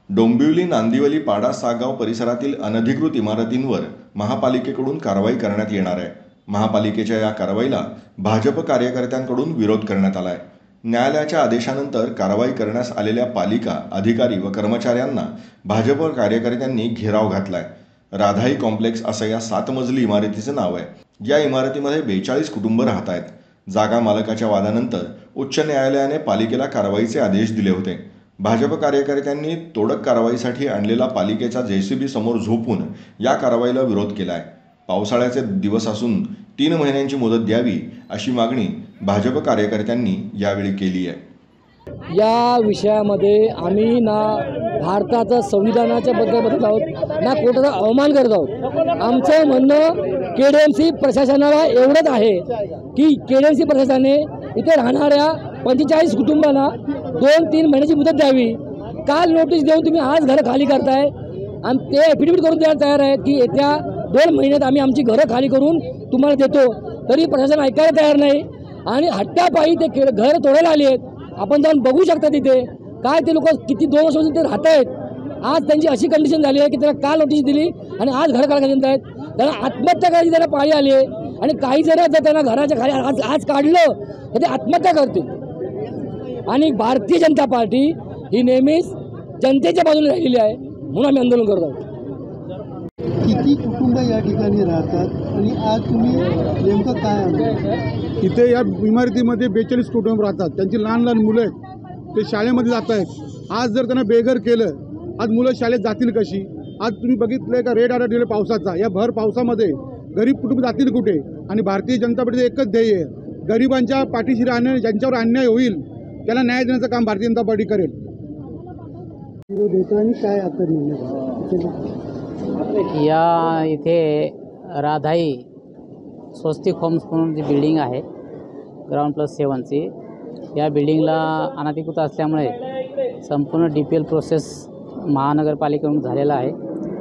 डोंबिवली नांदिवली पाडा सागाव परिसरातील अनधिकृत इमारतींवर महापालिकेकडून कारवाई करण्यात येणार आहे. महापालिकेच्या या कारवाईला भाजप कार्यकर्त्यांकडून विरोध करण्यात आलाय. न्यायालयाच्या आदेशानंतर कारवाई करण्यास आलेल्या पालिका अधिकारी व कर्मचाऱ्यांना भाजप कार्यकर्त्यांनी घेराव घातलाय. राधाई कॉम्प्लेक्स असं या 7 मजली इमारतीचं नाव आहे. या इमारतीमध्ये 42 कुटुंब राहत आहेत. जागा मालकाच्या वादानंतर उच्च न्यायालयाने पालिकेला कारवाईचे आदेश दिले होते. भाजप कार्यकर्त्यांनी तोडक कारवाईसाठी आणलेला पालिकेचा JCB समोर झोपून या कारवाईला विरोध केला आहे. पावसाळ्याचे दिवस असून 3 महिन्यांची मुदत द्यावी अशी मागणी भाजप कार्यकर्त्यांनी यावेळी केली आहे. या विषयामध्ये आम्ही ना भारताचं संविधानाच्या बद्दल बोलत आहोत ना कोर्टाचा अवमान करत आहोत. आमचं म्हणणं KDMC प्रशासनाला एवढंच आहे की KDMC प्रशासनाने इथे राहणाऱ्या 45 कुटुंबांना 2-3 महिन्याची मुदत द्यावी. काल नोटीस देऊन तुम्ही आज घरं खाली करताय आणि ते ॲफिडेविट करून द्यायला तयार आहे की येत्या 2 महिन्यात आम्ही आमची घरं खाली करून तुम्हाला देतो. तरी प्रशासन ऐकायला तयार नाही आणि हट्टापायी ते घर तोडायला आली आहेत. आपण जाऊन बघू शकता तिथे काय ते लोक किती 2 वर्षापासून ते राहत आहेत. आज त्यांची अशी कंडिशन झाली आहे की त्याला काल नोटीस दिली आणि आज घर काढायला देत आहेत. त्यांना आत्महत्या करायची त्यांना पाळी आली आहे आणि काही जण जर त्यांना घराच्या खाली आज काढलं तर ते आत्महत्या करतील. आणि भारतीय जनता पार्टी ही नेहमीच जनतेच्या बाजूने राहिलेली आहे म्हणून आम्ही आंदोलन करत आहोत. किती कुटुंब या ठिकाणी राहतात आणि आज तुम्ही नेमकं काय आंदोलन? इथे या इमारतीमध्ये 42 कुटुंब राहतात. त्यांची लहान लहान मुलं आहेत. ते शाळेमध्ये जात आहेत. आज जर त्यांना बेघर केलं, आज मुलं शाळेत जातील कशी? आज तुम्ही बघितलं का रेड अलर्ट दिलं पावसाचा. या भर पावसामध्ये गरीब कुटुंब जातील कुठे? आणि भारतीय जनता पार्टीचं एकच ध्येय आहे, गरिबांच्या पाठीशी राहणं. ज्यांच्यावर अन्याय होईल त्याला न्याय देण्याचं काम भारतीय जनता पार्टी करेल. विरोध होता आणि काय आता या इथे राधाई स्वस्तिक होम्स म्हणून जी बिल्डिंग आहे ग्राउंड +7ची, या बिल्डिंगला अनधिकृत असल्यामुळे संपूर्ण DPL प्रोसेस महानगरपालिकेकडून झालेला आहे.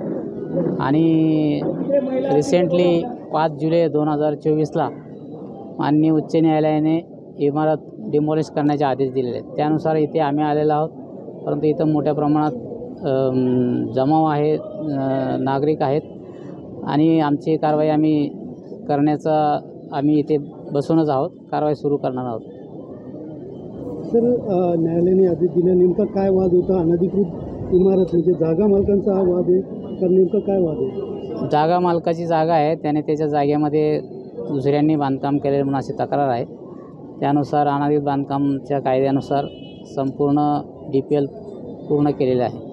आणि रिसेंटली 5 जुलै 2024ला माननीय उच्च न्यायालयाने इमारत डिमॉलिश करण्याचे आदेश दिलेले आहेत. त्यानुसार इथे आम्ही आलेलो आहोत. परंतु इथं मोठ्या प्रमाणात जमाव आहे, नागरिक आहेत आणि आमची कारवाई आम्ही करण्याचा आम्ही इथे बसूनच आहोत. कारवाई सुरू करणार आहोत. सर, न्यायालयाने आदेश दिला, नेमका काय वाद होता? अनधिकृत इमारत म्हणजे जागा मालकांचा हा वाद आहे तर नेमकं काय वाद आहे? जागा मालकाची जागा आहे, त्याने त्याच्या जागेमध्ये दुसऱ्यांनी बांधकाम केलेलं म्हणून अशी तक्रार आहे. त्यानुसार अनधिकृत बांधकामच्या कायद्यानुसार संपूर्ण DPL पूर्ण केलेलं आहे.